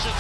Richards.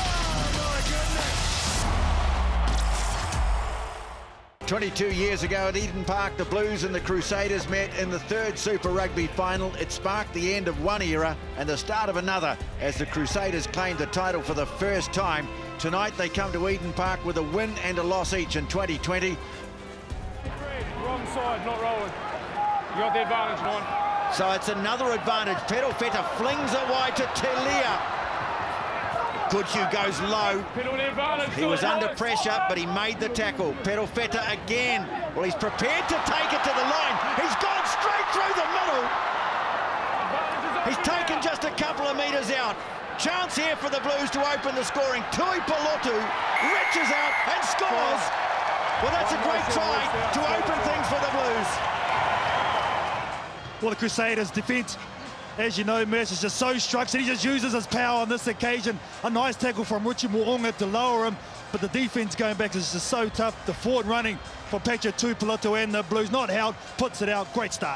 Oh, my goodness. 22 years ago at Eden Park, the Blues and the Crusaders met in the third Super Rugby final. It sparked the end of one era and the start of another as the Crusaders claimed the title for the first time. Tonight they come to Eden Park with a win and a loss each in 2020. Wrong side, not rolling. You got the advantage, Norn. So it's another advantage. Perofeta flings it wide to Telia. Goodhue goes low. Penalty advantage. He was under pressure, but he made the tackle. Perofeta again. Well, he's prepared to take it to the line. He's gone straight through the middle. He's taken just a couple of metres out. Chance here for the Blues to open the scoring. Tui Pelotu reaches out and scores. Well, that's a great try to open things for the Blues. Well, the Crusaders' defence, as you know, Mercer's just so structured. He just uses his power on this occasion. A nice tackle from Richie Mo'unga to lower him, but the defence going back is just so tough. The forward running for Patrick Tui Pelotu and the Blues, not held, puts it out. Great start.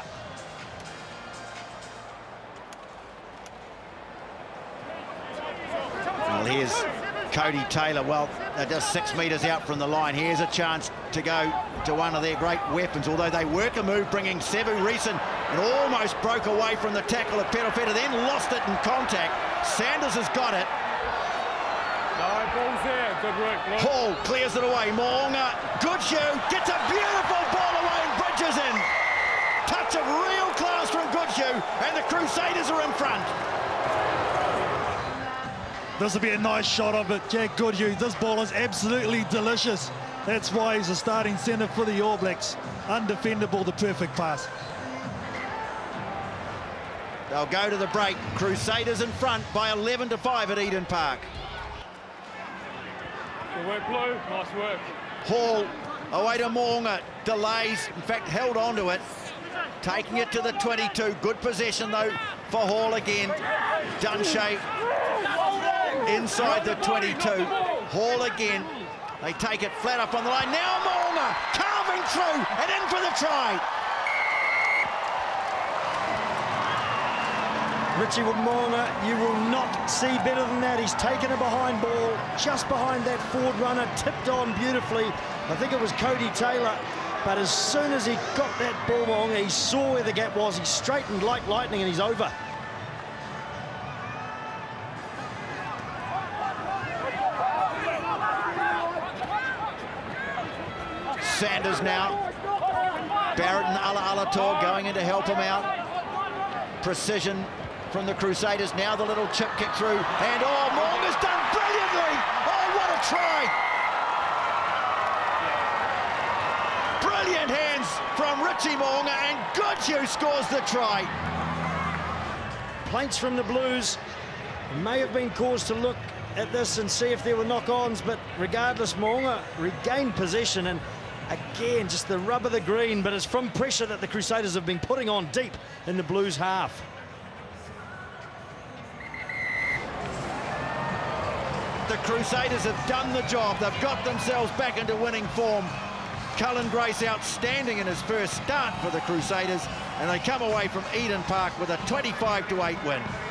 Well, here's Cody Taylor. Well, they're just 6 metres out from the line. Here's a chance to go to one of their great weapons, although they work a move, bringing Sevu Reason, and almost broke away from the tackle of Perofeta, then lost it in contact. Sanders has got it. No, ball's there. Good work, Luke. Hall clears it away. Mo'unga, Goodhue gets a beautiful ball away and Bridges in. Touch of real class from Goodhue, and the Crusaders are in front. This will be a nice shot of it, Jack Goodhue. This ball is absolutely delicious. That's why he's a starting centre for the All Blacks. Undefendable, the perfect pass. They'll go to the break. Crusaders in front by 11-5 at Eden Park. Good work, Blue. Nice work. Hall away to Mo'unga. Delays, in fact, held on to it. Taking it to the 22. Good possession, though, for Hall again. Dunshea inside the 22. Hall again. They take it flat up on the line. Now Mo'unga carving through and in for the try. Richie Mo'unga, you will not see better than that. He's taken a behind ball, just behind that forward runner, tipped on beautifully. I think it was Cody Taylor, but as soon as he got that ball, Mo'unga, he saw where the gap was. He straightened like lightning and he's over. Sanders now. Barrett and Ala going in to help him out. Precision from the Crusaders. Now the little chip kick through. And oh, Mo'unga's done brilliantly. Oh, what a try. Brilliant hands from Richie Mo'unga, and Goodhue scores the try. Plaints from the Blues may have been cause to look at this and see if there were knock-ons, but regardless, Mo'unga regained possession, and again, just the rub of the green, but it's from pressure that the Crusaders have been putting on deep in the Blues half. The Crusaders have done the job. They've got themselves back into winning form. Cullen Grace outstanding in his first start for the Crusaders, and they come away from Eden Park with a 25-8 win.